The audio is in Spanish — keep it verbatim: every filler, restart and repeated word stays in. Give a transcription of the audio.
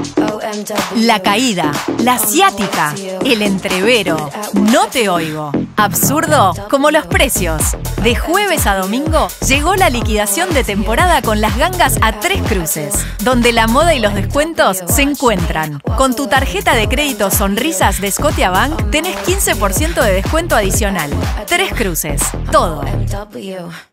La caída, la ciática, el entrevero. No te oigo. Absurdo como los precios. De jueves a domingo llegó la liquidación de temporada con las gangas a Tres Cruces, donde la moda y los descuentos se encuentran. Con tu tarjeta de crédito Sonrisas de Scotiabank tenés quince por ciento de descuento adicional. Tres Cruces. Todo.